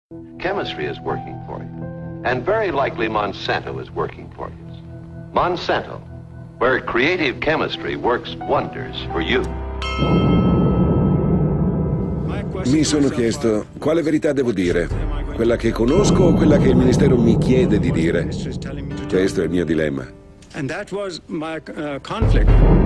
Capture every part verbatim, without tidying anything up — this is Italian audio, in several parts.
Chemistry is working for you, and very likely Monsanto is working for you. Monsanto, where creative chemistry works wonders for you. Mi sono chiesto quale verità devo dire, quella che conosco o quella che il Ministero mi chiede di dire. Questo è il mio dilemma. And that was my uh, conflict.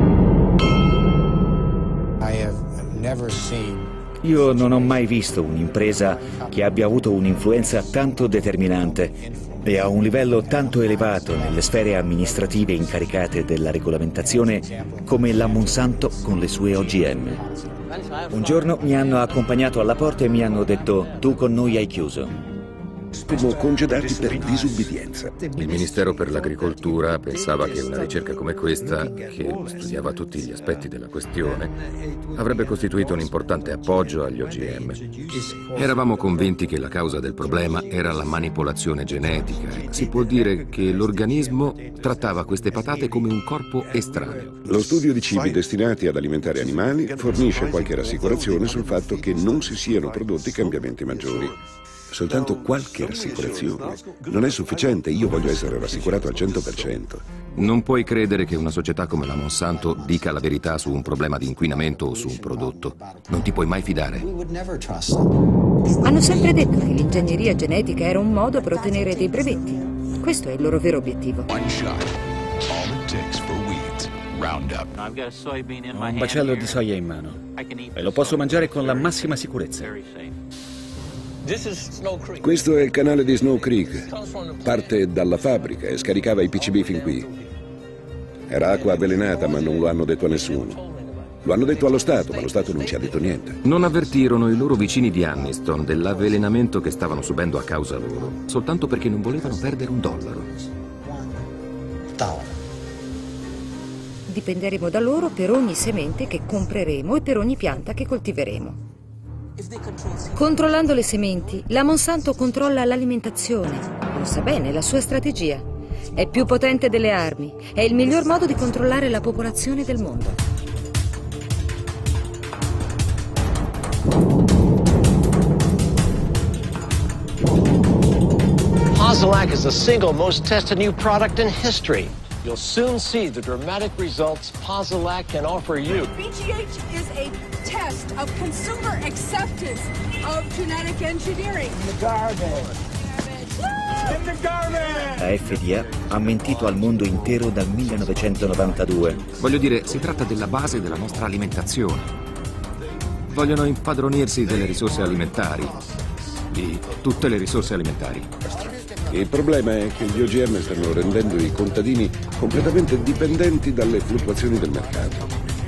I have never seen Io non ho mai visto un'impresa che abbia avuto un'influenza tanto determinante e a un livello tanto elevato nelle sfere amministrative incaricate della regolamentazione come la Monsanto con le sue O G M. Un giorno mi hanno accompagnato alla porta e mi hanno detto: tu con noi hai chiuso. Come congedarti per disubbidienza. Il Ministero per l'Agricoltura pensava che una ricerca come questa, che studiava tutti gli aspetti della questione, avrebbe costituito un importante appoggio agli O G M. Eravamo convinti che la causa del problema era la manipolazione genetica. Si può dire che l'organismo trattava queste patate come un corpo estraneo. Lo studio di cibi destinati ad alimentare animali fornisce qualche rassicurazione sul fatto che non si siano prodotti cambiamenti maggiori. Soltanto qualche rassicurazione. Non è sufficiente, io voglio essere rassicurato al cento per cento. Non puoi credere che una società come la Monsanto dica la verità su un problema di inquinamento o su un prodotto. Non ti puoi mai fidare. Hanno sempre detto che l'ingegneria genetica era un modo per ottenere dei brevetti. Questo è il loro vero obiettivo. Ho un bacello di soia in mano e lo posso mangiare con la massima sicurezza. Questo è il canale di Snow Creek. Parte dalla fabbrica e scaricava i P C B fin qui. Era acqua avvelenata, ma non lo hanno detto a nessuno. Lo hanno detto allo Stato, ma lo Stato non ci ha detto niente. Non avvertirono i loro vicini di Anniston dell'avvelenamento che stavano subendo a causa loro, soltanto perché non volevano perdere un dollaro. Dipenderemo da loro per ogni semente che compreremo e per ogni pianta che coltiveremo. Controllando le sementi, la Monsanto controlla l'alimentazione. Lo sa bene, la sua strategia. È più potente delle armi. È il miglior modo di controllare la popolazione del mondo. Posilac is the single most tested new product in history. You'll soon see the dramatic results Posilac can offer you. B G H is a test of consumer acceptance of genetic engineering. in the garbage. In the garbage! La F D A ha mentito al mondo intero dal millenovecentonovantadue. Voglio dire, si tratta della base della nostra alimentazione. Vogliono impadronirsi delle risorse alimentari, di tutte le risorse alimentari. Il problema è che gli O G M stanno rendendo i contadini completamente dipendenti dalle fluttuazioni del mercato.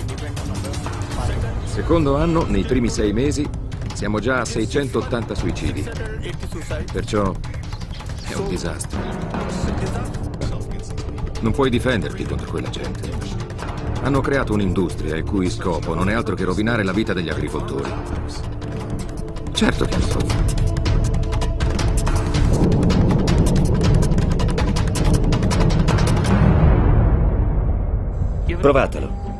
Secondo anno, nei primi sei mesi, siamo già a seicentottanta suicidi. Perciò è un disastro. Non puoi difenderti contro quella gente. Hanno creato un'industria il cui scopo non è altro che rovinare la vita degli agricoltori. Certo che hanno paura. Provatelo.